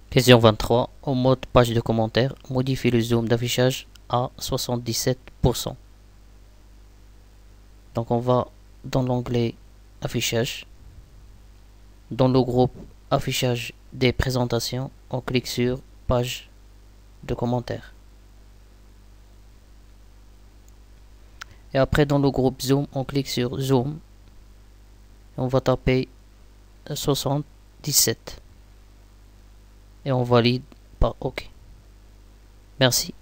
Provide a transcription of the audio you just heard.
Question 23. Au mode page de commentaires, modifie le zoom d'affichage à 77%. Donc on va dans l'onglet affichage. Dans le groupe affichage des présentations, on clique sur page de commentaires. Et après dans le groupe zoom, on clique sur zoom. Et on va taper 77. Et on valide par OK. Merci.